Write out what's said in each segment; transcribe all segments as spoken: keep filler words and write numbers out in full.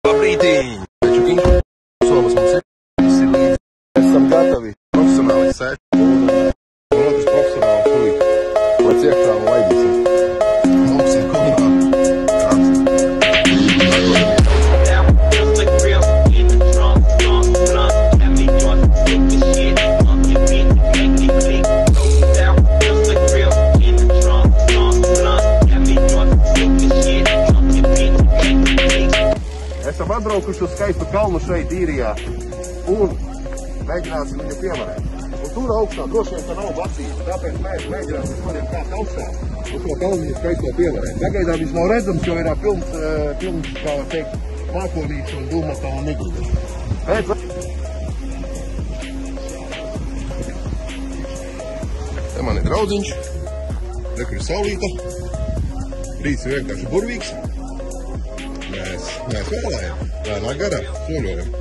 Labrītiņ! Čukiņš, somas mums ir, tas ir līdzi. Esam gatavi, profesionāli sēž un otrs profesionāli fulīt. Lēc iekšā un laidīsim. Mums ir kopā. Esam atbraukuši uz skaistu kalnu šeit īrijā un mēģināsim viņu pievarēt. Un tur augstā droši vien, ka nav basīta, tāpēc mēs mēģināsim šodien kāpt augstā uz to kalniņu skaisto pievarēt. Pagaidām viņš nav redzams, jo ir pilns, pilns, kā var teikt, mākonīšu un dūmakā un nigludu. Bet... Te man ir draudziņš, rekur ir saulīta, rīts ir vienkārši burvīgs. Mēs, mēs vēlējam, lēnā garā, soļojam.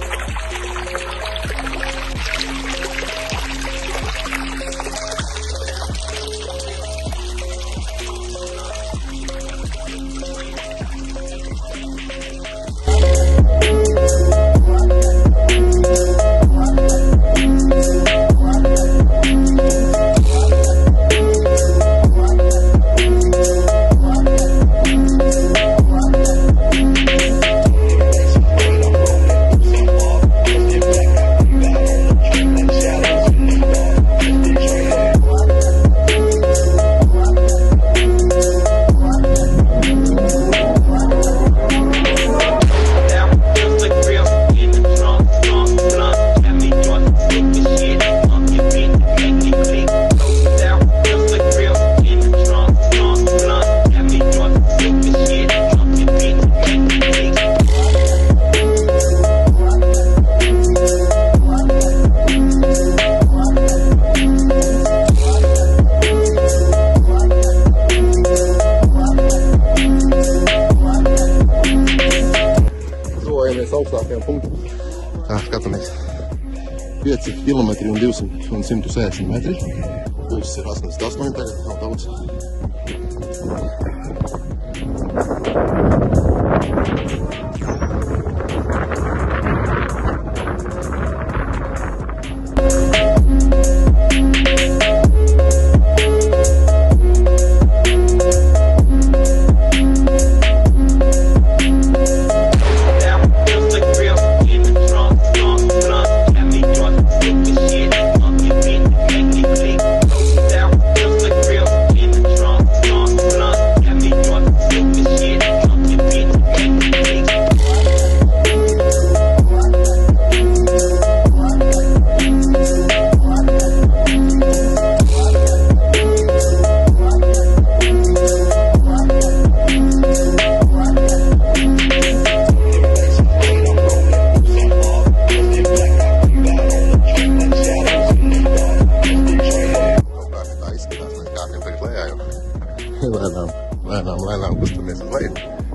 Augstākajam punktam. Tā, skatāmies. pieci kilometri un divsimt un simt sešdesmit metri. Pulss ir astoņdesmit astoņi tagad, nav daudz. Lēnām, lēnām, lēnām kustamies uz leju.